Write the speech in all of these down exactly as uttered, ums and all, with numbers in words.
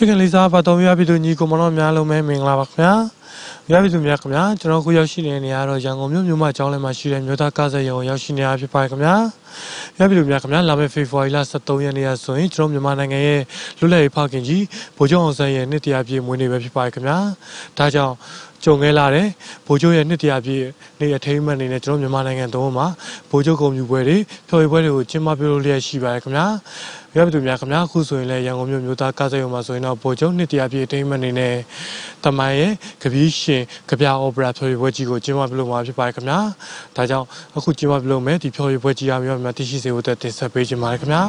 Chicken Lisa ဘာတော်များပြီသူညီကိုမတော်များလုံးမဲမင်္ဂလာပါခင်ဗျာရပြီသူများခင်ဗျာကျွန်တော်ခုရောက်ရှိနေတဲ့နေရာတော့ရန်ကုန်မြို့မြို့မကျောင်းလယ်မှာရှိတဲ့မြို့သားကားစက်ရုံရောက်ရှိနေတာဖြစ်ပါတယ်ခင်ဗျာရပြီသူများခင်ဗျာလာမယ့်ဖေဖော်ဝါရီလ十三ရက်နေ့ဆိုရင်ကျွန်တော်မြန်မာနိုင်ငံရဲ့လွတ်လပ်ရေးဖောက်ခင်ကြီးဗိုလ်ချုပ်အောင်ဆန်းရဲ့နှစ်တရာပြည့်မွေးနေ့ပဲဖြစ်ပါတယ်ခင်ဗျာဒါကြောင့်ကြုံခဲ့လာတဲ့ဗိုလ်ချုပ်ရဲ့နှစ်တရာပြည့်နေ့အထိမ်းအမှတ်အနေနဲ့ကျွန်တော်မြန်မာနိုင်ငံသုံးမှာဗိုလ်ချုပ်ကုံမြူပွဲတွေဖျော်ဖြေပွဲတွေကိုကျင်းပပြုလုပ်လျက်ရှိပါတယ်ခင်ဗျာရပြီသူများခင်ဗျာအခုဆိုရင်လည်းရန်ကုန်မြို့မြို့သားကားစက်ရုံမှာဆိုရင်တော့ဗိုလ်ချုပ်နှစ်တရာပြည့်အထိမ်းအမှတ်အနေနဲ့တမိုင်းရဲ့ကပီးရှင်ကပြအော်ပရာဖျော်ဖြေပွဲကြီးကိုကျင်းပပြုလုပ်မှာဖြစ်ပါတယ်ခင်ဗျာဒါကြောင့်အခုကျင်းပပြုလုပ်မယ်ဒီဖျော်ဖြေပွဲကြီးအမျိုးများသိရှိစေဖို့အတွက်တင်ဆက်ပေးချင်ပါတယ်ခင်ဗျာ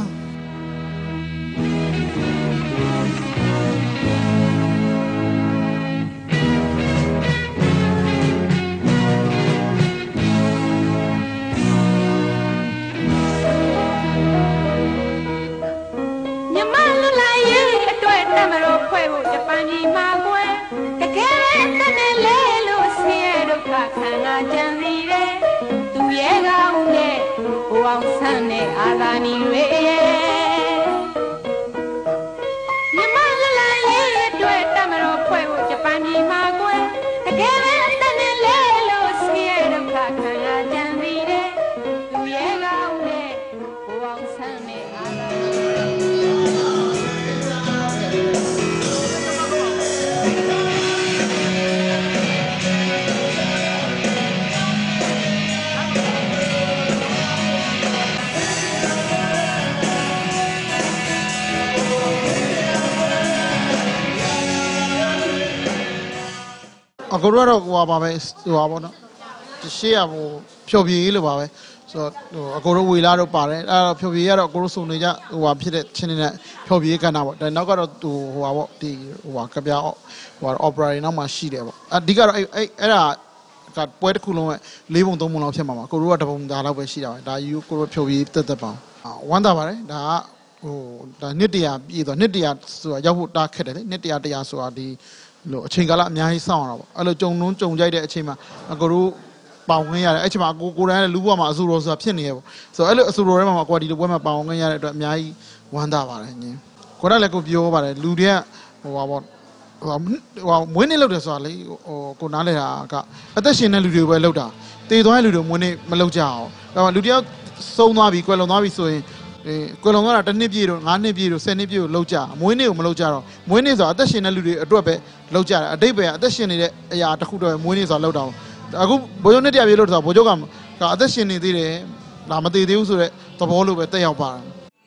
အခုတော့ဟိုပါပဲဟိုပါပေါ့နော်ရှေ့ကဟိုဖြော်ပြရေးလို့ပါပဲဆိုတော့ဟိုအခုတော့ဝေလာတော့ပါတယ်အဲ့တော့ဖြော်ပြရေးကတော့အခုတို့စုံနေကြဟိုပါဖြစ်တဲ့ချင်းနေတဲ့ဖြော်ပြရေးကဏ္ဍပေါ့ဒါနောက်ကတော့ဟိုဟိုပါပေါ့ဒီဟိုပါကပြဟိုပါအော်ပရာတွေနောက်မှရှိတယ်ပေါ့အဓိကတော့အဲ့အဲ့အဲ့ဒါကပွဲတစ်ခုလုံးရဲ့လေးပုံသုံးပုံလောက်ဖြစ်မှာပါကိုတို့ကတပုံသားလောက်ပဲရှိတာပဲဒါယူကိုတို့ဖြော်ပြရေးတက်တက်ပါဝမ်းသာပါတယ်ဒါကဟိုဒါနှစ်တရာပြည့်တော့နှစ်တရာဆိုတာရောက်ဖို့တားခက်တယ်လေနှစ်တရာတရာဆိုတာဒီလို့အချိန်ကာလအများကြီးစောင့်ရတာပေါ့အဲ့လိုကြုံလုံးကြုံကြိုက်တဲ့အချိန်မှာအကိုတို့ပေါင်ခွင့်ရတယ်အဲ့ချိန်မှာကိုကိုယ်တိုင်လည်းလူဘဝမှာအဆူတော်ဆိုတာဖြစ်နေရပေါ့ဆိုတော့အဲ့လိုအဆူတော်ထဲမှာကိုကဒီလိုပွဲမှာပေါင်ခွင့်ရတဲ့အတွက်အများကြီးဝမ်းသာပါတယ်ညင်ကိုယ်ကလည်းကိုပြောပါတယ်လူတွေကဟိုပါပေါ့ဟိုဟိုမွေးနေ့လောက်တယ်ဆိုတာလေဟိုကိုနားလဲတာကအသက်ရှင်တဲ့လူတွေပဲလောက်တာတေသွားတဲ့လူတွေမွေးနေ့မလောက်ကြအောင်အဲ့လူတယောက်ဆုံးသွားပြီကွယ်လွန်သွားပြီဆိုရင်အဲကွယ်လွန်သွားတာတစ်နှစ်ပြည့်တော့ငါးနှစ်ပြည့်တော့ဆယ်နှစ်ပြည့်ကိုလောက်ကြမွေးနေ့ကိုမလောက်ကြတော့မွေးနေ့ဆိုတာအသက်ရှင်တဲ့လူတွေအတွက်ပဲလောက်ကြတယ်အတိတ်ပဲအသက်ရှင်နေတဲ့အရာတစ်ခုတော့မွေးနေ့ဆိုတာလောက်တော့အခုဘိုးချုပ်နှစ်တရာပြည့်လို့ဆိုတော့ဘိုးချုပ်ကအသက်ရှင်နေသေးတယ်ဒါမသေးသေးဘူးဆိုတော့သဘောလိုပဲတက်ရောက်ပါတာ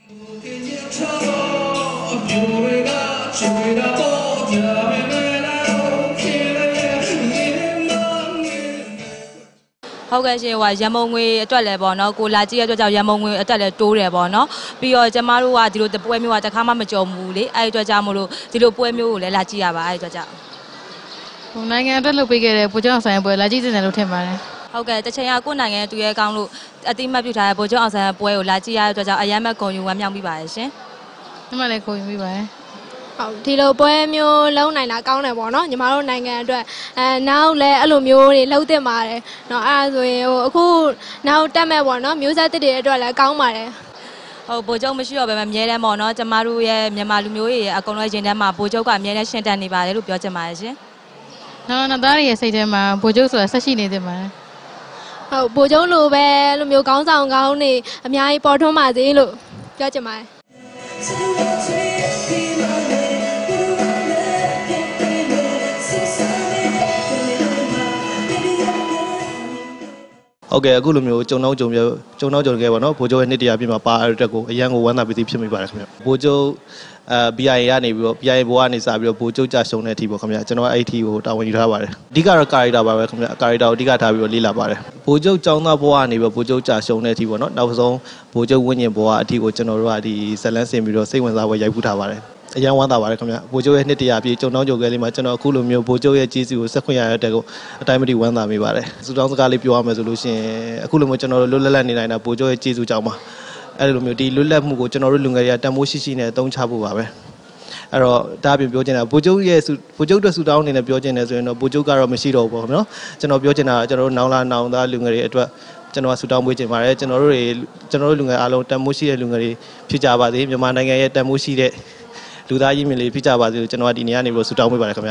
ဟုတ်ကဲ့ရှင်ဟိုရန်မုံငွေအတွက်လည်းပေါ့နော်ကိုလာကြည့်ရတဲ့အတွက်ကြောင့်ရန်မုံငွေအတွက်လည်းတိုးတယ်ပေါ့နော်ပြီးတော့ကျမတို့ကဒီလိုပွဲမျိုးကတစ်ခါမှမကြုံဘူးလေအဲ့ဒီအတွက်ကြောင့်မလို့ဒီလိုပွဲမျိုးကိုလည်းလာကြည့်ရပါအဲ့ဒီအတွက်ကြောင့်ဟိုနိုင်ငံအတွက်လုပ်ပေးခဲ့တဲ့ဗိုလ်ချုပ်အောင်ဆန်းရဲ့ပွဲလာကြည့်နေတယ်လို့ထင်ပါတယ်ဟုတ်ကဲ့တစ်ချိန်ကကိုနိုင်ငံသူရဲကောင်းလို့အတိမတ်ပြုထားတဲ့ဗိုလ်ချုပ်အောင်ဆန်းရဲ့ပွဲကိုလာကြည့်ရတဲ့အတွက်ကြောင့်အယမ်းမဲ့ဂုဏ်ယူဝမ်းမြောက်ပြီးပါတယ်ရှင်ဒီမှာလည်းဂုဏ်ယူပြီးပါတယ်ဟုတ်ဒီလိုပွဲမျိုးလုံးနိုင်တာကောင်းတယ်ပေါ့နော်ညီမတို့နိုင်ငံအတွက်အဲနောက်လည်းအဲ့လိုမျိုးတွေလှုပ်တင်ပါတယ်เนาะအဲ့ဒါဆိုရင်ဟိုအခုနောက်တက်မဲ့ပေါ့နော်မျိုးဆက်တစ်တွေအတွက်လည်းကောင်းပါတယ်ဟုတ်ဗိုလ်ချုပ်မရှိတော့ဘဲအမြဲတမ်းပေါ့နော်ကျမတို့ရဲ့မြန်မာလူမျိုးတွေရဲ့အကုန်လုံးရင်ထဲမှာဗိုလ်ချုပ်ကအမြဲတမ်းရှင်းတတ်နေပါတယ်လို့ပြောချင်ပါတယ်ရှင်နော်နော်သားတွေရဲ့စိတ်ထဲမှာဗိုလ်ချုပ်ဆိုတာဆက်ရှိနေတယ်မှာဟုတ်ဗိုလ်ချုပ်လိုပဲလိုမျိုးကောင်းဆောင်ကောင်းနေအများကြီးပေါ်ထွန်းပါစေလို့ပြောချင်ပါတယ်ဟုတ်ကဲ့အခုလိုမျိုးကြုံတော့ကြုံပြကြုံတော့ကြုံခဲ့ပါတော့ဗိုလ်ချုပ်ရဲ့နှစ်တရာပြည့်မှာပါတဲ့အတွက်ကိုအရန်ကိုဝမ်းသာပီတိဖြစ်မိပါတယ်ခင်ဗျဗိုလ်ချုပ်အဲ B I A ကနေပြီးတော့ B I A ဘောကနေစပြီးတော့ဗိုလ်ချုပ်ကြရှုံတဲ့အထိပေါ့ခင်ဗျကျွန်တော်အဲ့ဒီအထိကိုတာဝန်ယူထားပါတယ်အဓိကတော့ character ပါပဲခင်ဗျ character ကိုအဓိကထားပြီးတော့လေ့လာပါတယ်ဗိုလ်ချုပ်ចောင်းသားဘောကနေပြီးတော့ဗိုလ်ချုပ်ကြရှုံတဲ့အထိပေါ့နော်နောက်ဆုံးဗိုလ်ချုပ်ဝင်းကျင်ဘောကအထိကိုကျွန်တော်တို့ကဒီဇလန်းစင်ပြီးတော့စိတ်ဝင်စားပွဲရိုက်ဖူးထားပါတယ်အရန်ဝမ်းသာပါတယ်ခင်ဗျဗိုလ်ချုပ်ရဲ့နှစ်တရာပြည့်ကြုံတော့ကြုံခဲ့လေးမှာကျွန်တော်အခုလိုမျိုးဗိုလ်ချုပ်ရဲ့ကြီးစုကိုဆက်ခွင့်ရတဲ့ကိုအတိုင်းမတိဝမ်းသာမိပါတယ်စူတောင်းစကားလေးပြောရမယ်ဆိုလို့ရှိရင်အခုလိုမျိုးကျွန်တော်တို့လွတ်လပ်လပ်နေနိုင်တာဗိုလ်ချုပ်ရဲ့ကြီးစုကြောင့်ပါအဲ့လိုမျိုးဒီလွတ်လပ်မှုကိုကျွန်တော်တို့လူငယ်တွေကတန်ဖိုးရှိရှိနဲ့အသုံးချဖို့ပါပဲအဲ့တော့ဒါအပြင်ပြောချင်တာဗိုလ်ချုပ်ရဲ့ဗိုလ်ချုပ်အတွက်စူတောင်းအနေနဲ့ပြောချင်တယ်ဆိုရင်တော့ဗိုလ်ချုပ်ကတော့မရှိတော့ဘူးပေါ့နော်ကျွန်တော်ပြောချင်တာကျွန်တော်တို့နောင်လာနောင်သားလူငယ်တွေအတွက်ကျွန်တော်ဆူတောင်းပေးချင်ပါတယ်ကျွန်တော်တို့တွေကျွန်တော်တို့လူငယ်အားလုံးတန်ဖိုးရှိတဲ့လူငယ်တွေဖြစ်ကြပါစေမြန်မာနိုင်ငံရဲ့တန်ဖိုးရှိတဲ့လူသားရင်းမြစ်လေးဖြစ်ကြပါစေလို့ကျွန်တော်ကဒီနေ့ကနေပြီးတော့ဆုတောင်းပေးပါတယ်ခင်ဗျာ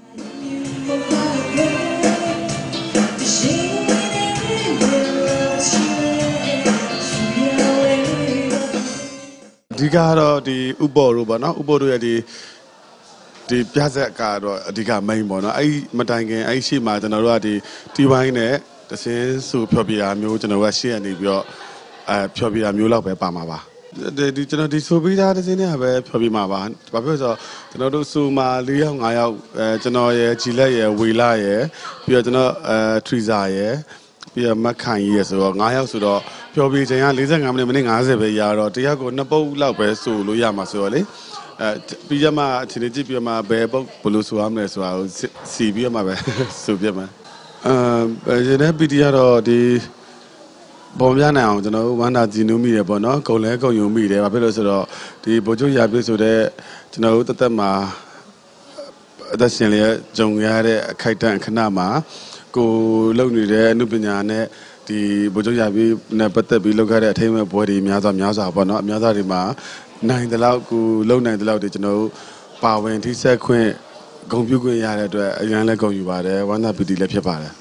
ဒီကတော့ဒီဥပ္ပော်တို့ပေါ့နော်ဥပ္ပော်တို့ရဲ့ဒီဒီပြဇက်ကတော့အဓိက main ပေါ့နော်အဲ့မတိုင်ခင်အဲ့ရှိမှာကျွန်တော်တို့ကဒီတီဝိုင်းနဲ့တစင်းစုဖျော်ပြတာမျိုးကျွန်တော်တို့ကရှေ့ကနေပြီးတော့အဲဖျော်ပြတာမျိုးလောက်ပဲပါမှာပါဒီကျွန်တော်ဒီဆိုပြီးသားတစင်းနဲ့ပဲဖျော်ပြမှာပါဘာဖြစ်လို့ဆိုတော့ကျွန်တော်တို့ဆိုမှာ၄ယောက်၅ယောက်အဲကျွန်တော်ရဲ့ဂျီလက်ရဲ့ဝေလာရဲ့ပြီးတော့ကျွန်တော်အဲထရီဇာရဲ့ပြီးတော့မက်ခိုင်ကြီးရဲ့ဆိုတော့၅ယောက်ဆိုတော့ပျော်ပြချိန်က၄၅မိနစ်မိနစ်၅၀ပဲရတော့တယောက်ကိုနှစ်ပုတ်လောက်ပဲဆိုလို့ရမှာဆိုတော့လေအဲပြီးရမှအချိန်ကြည့်ပြီးမှဘယ်ပုတ်ဘလို့ဆိုရမလဲဆိုတာကိုစီပြီးမှပဲဆိုပြမှာအဲဒီနေ့ပီတီကတော့ဒီပုံပြနိုင်အောင်ကျွန်တော်ဝမ်းသာကြည်နူးမိတယ်ပေါ့နော်ကုံလဲကုံယုံမိတယ်ဘာဖြစ်လို့ဆိုတော့ဒီဗိုလ်ချုပ်ရာပြည့်ဆိုတဲ့ကျွန်တော်တို့တသက်မှာအသက်ရှင်လျက်ဂျုံရတဲ့အခိုက်အတန့်ခဏမှာကိုလုံနေတဲ့အမှုပညာနဲ့ဒီဗိုလ်ချုပ်ရာပြည့်နဲ့ပတ်သက်ပြီးလုပ်ခဲ့တဲ့အထိမ်းအမှတ်ပွဲတွေများစွာများစွာပေါ့နော်အများသားတွေမှာနိုင်တဲ့လောက်ကိုလုံနိုင်တဲ့လောက်တွေကျွန်တော်တို့ပါဝင်ထိဆက်ခွင့်ဂုဏ်ပြုခွင့်ရတဲ့အတွက်အရင်လည်းဂုဏ်ယူပါတယ်ဝမ်းသာပီတိလည်းဖြစ်ပါတယ်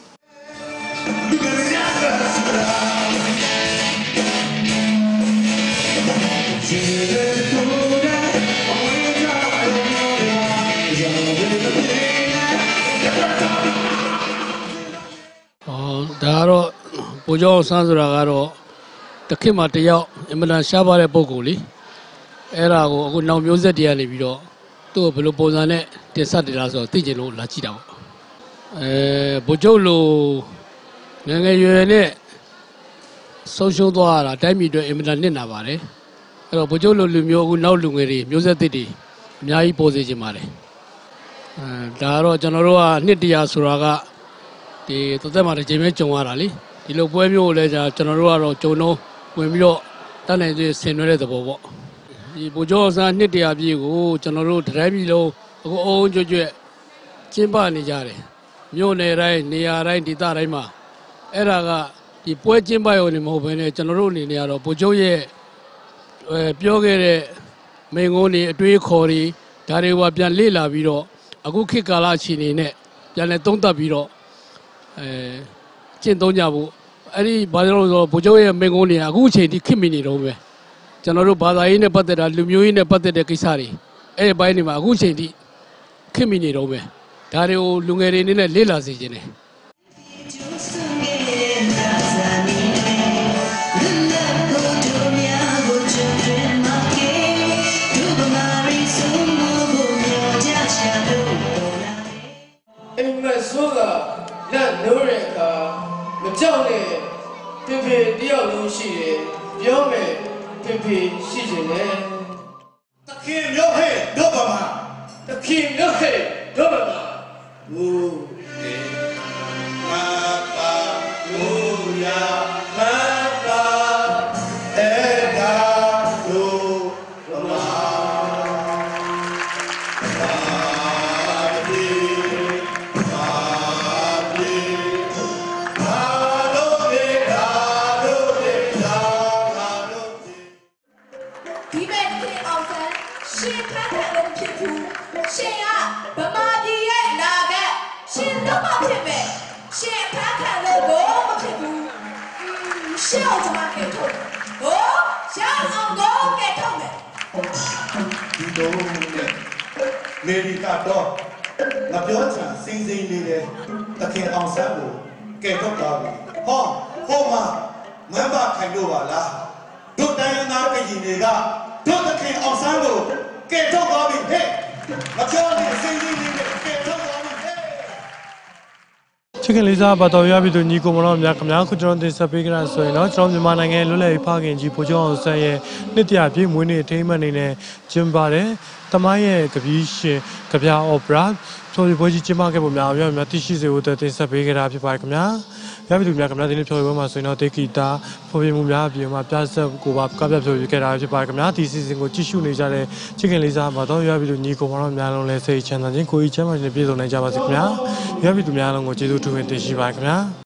ဒါကတော့ဗိုလ်ချုပ်ဆန်းဆိုတာကတော့တခင်မှာတယောက်အင်မတန်ရှားပါတဲ့ပုံကိုလေအဲ့ဒါကိုအခုနောက်မျိုးဆက်တွေကနေပြီးတော့သူ့ကိုဘယ်လိုပုံစံနဲ့တင်ဆက်တယ်လားဆိုတော့သိကျင်လို့လာကြည့်တာပေါ့အဲဗိုလ်ချုပ်လိုငယ်ငယ်ရွယ်နဲ့ဆုံးရှုံးသွားတာတိုင်းပြည်အတွက်အင်မတန်နစ်နာပါတယ်အဲ့တော့ဗိုလ်ချုပ်လိုလူမျိုးအခုနောက်လူငယ်တွေမျိုးဆက်သစ်တွေအများကြီးပေါ်စေချင်ပါတယ်အဲဒါကတော့ကျွန်တော်တို့ကနှစ်တရာဆိုတာကဒီတော်သက်မှာတစ်ချိန်ပဲကြုံရတာလေဒီလိုပွဲမျိုးကိုလည်းကျွန်တော်တို့ကတော့ကြုံတော့ဝင်ပြီးတော့တတ်နိုင်သေးဆင်နွှဲတဲ့သဘောပေါ့ဒီဗိုလ်ချုပ်ဆန်းနှစ်တရာပြည့်ကိုကျွန်တော်တို့တိုင်းပြည်လုံးအခုအုံးကျွတ်ကျွတ်ကျင်းပနေကြတယ်မြို့နယ်တိုင်းနေရာတိုင်းဒေသတိုင်းမှာအဲ့ဒါကဒီပွဲကျင်းပရုံနဲ့မဟုတ်ဘဲနဲ့ကျွန်တော်တို့အနေနဲ့ကတော့ဗိုလ်ချုပ်ရဲ့ပြောခဲ့တဲ့မိန့်ခွန်းတွေအတွေးခေါ်တွေဒါတွေကပြန်လေ့လာပြီးတော့အခုခေတ်ကာလအခြေအနေနဲ့ပြန်လည်သုံးသပ်ပြီးတော့အဲကျင့်သုံးကြဖို့အဲ့ဒီဘာလို့လဲဆိုတော့ဗိုလ်ချုပ်ရဲ့မိန့်ခွန်းတွေကအခုအချိန်ထိခေတ်မီနေတော့ပဲကျွန်တော်တို့ဘာသာရေးနဲ့ပတ်သက်တာလူမျိုးရေးနဲ့ပတ်သက်တဲ့ကိစ္စတွေအဲ့ဒီဘိုင်းတွေမှာအခုအချိန်ထိခေတ်မီနေတော့ပဲဒါတွေကိုလူငယ်တွေအနေနဲ့လေ့လာစေချင်တယ်အိမ်မက်ဆိုးကလက်နိုးတဲ့အခါမကြောက်နဲ့ဖေဖေတယောက်လုံးရှိတယ်ပြောမယ်ဖေဖေရှိခြင်းနဲ့တခင်မျိုးဟဲ့တို့ပါမှာတခင်မျိုးဟဲ့တို့ပါမှာဝူတေမာပါဝူယာမာပါအေဒါတို့ပါမှာရှင်ကဗမာပြည်ရဲ့အနာဂတ်ရှင်တော့မဖြစ်ပဲရှင်ဖန်ခံလို့ကိုမဖြစ်ဘူးရှင်အောင်ကျွန်မကဲထုတ်ဟိုရှောင်းအောင်ကိုကဲထုတ်မယ်ဒီတော့လေဒီကတော့ငါပြောချင်စိမ့်စိမ့်လေးတဲ့တခင်အောင်ဆန်းကိုကဲထုတ်သွားပြီဟောဟောမှာမမ်းပါခိုင်လို့ပါလားတို့တိုင်းရင်းသားပြည်တွေကတို့တခင်အောင်ဆန်းကိုကဲထုတ်သွားပြီဟဲ့မပြောနေစိမ့်စိမ့်လေးနဲ့ကဲထုတ်သွားပြီဟဲ့ချစ်ခင်လေးစားပါတော်ရပြီသူညီကိုမတော်များခင်ဗျာခုကျွန်တော်တင်ဆက်ပေးကြတာဆိုရင်တော့ကျွန်တော်မြန်မာနိုင်ငံလွတ်လပ်ရေးဖခင်ကြီးဗိုလ်ချုပ်အောင်ဆန်းရဲ့နှစ်တရာပြည့်မွေးနေ့အထိမ်းအမှတ်အနေနဲ့ကျင်းပတယ်။တမိုင်းရဲ့ကပီးရှင်ကဗျာအော်ပရာဖြိုးပွဲကြီးကျင်းပခဲ့ပုံများအများများသိရှိစေဖို့တင်ဆက်ပေးကြတာဖြစ်ပါတယ်ခင်ဗျာ။ရပြီသူများခင်ဗျာဒီနေ့ဖြိုးပွဲမှာဆိုရင်တော့တေဂီတာဖော်ပြမှုများအပြင်မှာပြဆက်ကိုပါကပြဖြိုးပြခဲ့တာဖြစ်ပါတယ်ခင်ဗျာ။ဒီစီစဉ်ကိုကြည့်ရှုနေကြတဲ့ချစ်ခင်လေးစားပါတော်ရပြီသူညီကိုမတော်များလုံးလဲစိတ်ချမ်းသာခြင်းကိုယ်ကြီးချမ်းသာခြင်းပြည့်စုံနိုင်ကြပါစေခင်ဗျာ။ရပြီသူများလုံးကိုကျေးဇူးထူးပင်တင်ရှိပါခင်ဗျာ။